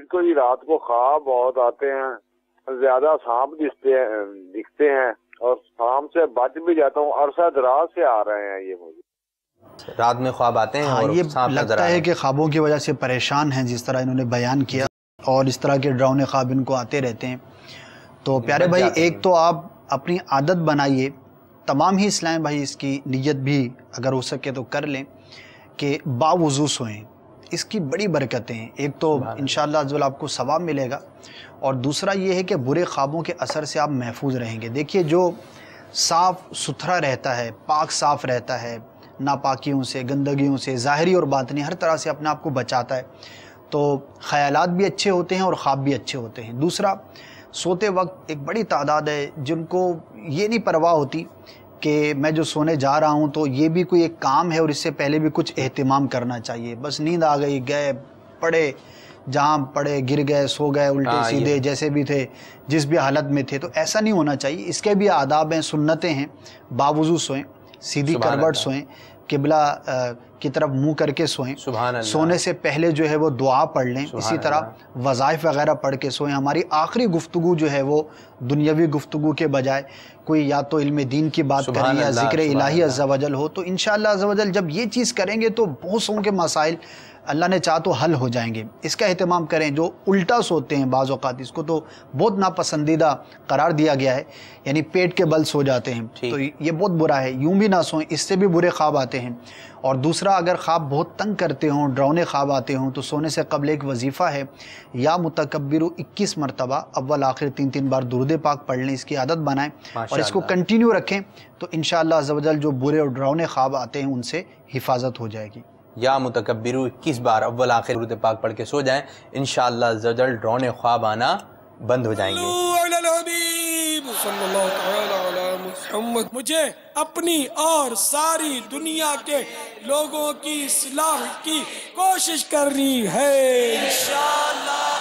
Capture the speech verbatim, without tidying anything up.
مجھ کو یہ رات کو خواب بہت آتے ہیں, زیادہ سانپ دکھتے ہیں دکھتے ہیں اور سانپ سے بچ بھی جاتا ہوں, عرصہ دراز سے آ رہے ہیں یہ مجھے رات میں خواب آتے ہیں. ہاں اور یہ لگتا ہے کہ خوابوں کی وجہ سے پریشان ہیں, جس طرح انہوں نے بیان کیا, اور اس طرح کے ڈراؤنے خواب ان کو آتے رہتے ہیں. تو پیارے بھائی ایک تو آپ اپنی عادت بنائیے, تمام ہی اسلام بھائی اس کی نیت بھی اگر ہو سکے تو کر لیں کہ باوضو سوئیں, اس کی بڑی برکتیں ہیں. ایک تو انشاءاللہ عز و جل آپ کو ثواب ملے گا, اور دوسرا یہ ہے کہ برے خوابوں کے اثر سے آپ محفوظ رہیں گے. دیکھیے جو صاف ستھرا رہتا ہے, پاک صاف رہتا ہے, ناپاکیوں سے, گندگیوں سے, ظاہری اور باطنی ہر طرح سے اپنے آپ کو بچاتا ہے, تو خیالات بھی اچھے ہوتے ہیں اور خواب بھی اچھے ہوتے ہیں. دوسرا, سوتے وقت ایک بڑی تعداد ہے جن کو یہ نہیں پرواہ ہوتی کہ میں جو سونے جا رہا ہوں تو یہ بھی کوئی ایک کام ہے اور اس سے پہلے بھی کچھ اہتمام کرنا چاہیے. بس نیند آ گئی, گئے پڑے, جہاں پڑے گر گئے, سو گئے الٹے سیدھے جیسے بھی تھے, جس بھی حالت میں تھے. تو ایسا نہیں ہونا چاہیے. اس کے بھی آداب ہیں, سنتیں ہیں. باوضو سوئیں, سیدھی کروٹ سوئیں, قبلہ کی طرف منہ کر کے سوئیں. سونے سے پہلے جو ہے وہ دعا پڑھ لیں. اسی طرح وظائف وغیرہ پڑھ کے سوئیں. ہماری آخری گفتگو جو ہے وہ دنیاوی گفتگو کے بجائے کوئی یا تو علم دین کی بات کریں یا ذکر الہی عز و جل ہو. تو انشاءاللہ عز و جل جب یہ چیز کریں گے تو بہت سوں کے مسائل اللہ نے چاہ تو حل ہو جائیں گے. اس کا اہتمام کریں. جو الٹا سوتے ہیں بعض اوقات, اس کو تو بہت ناپسندیدہ قرار دیا گیا ہے, یعنی پیٹ کے بل سو جاتے ہیں, تو یہ بہت برا ہے. یوں بھی نہ سوئیں, اس سے بھی برے خواب آتے ہیں. اور دوسرا, اگر خواب بہت تنگ کرتے ہوں, ڈراؤنے خواب آتے ہوں, تو سونے سے قبل ایک وظیفہ ہے, یا متکبرو اکیس مرتبہ اول آخر تین تین بار درود پاک پڑھ لیں. اس کی عادت بنائیں اور اس کو کنٹینیو رکھیں, تو انشاءاللہ عز و جل جو برے اور ڈراؤنے خواب آتے ہیں ان سے حفاظت ہو جائے گی. یا متکبرو اکیس بار اول آخر درود پاک پڑھ کے سو جائیں, انشاءاللہ عز و جل ڈراؤنے خواب آنا بند ہو جائیں گے. صلی اللہ تعالی علی محمد. مجھے اپنی اور ساری دنیا کے لوگوں کی اصلاح کی کوشش کرنی ہے انشاءاللہ.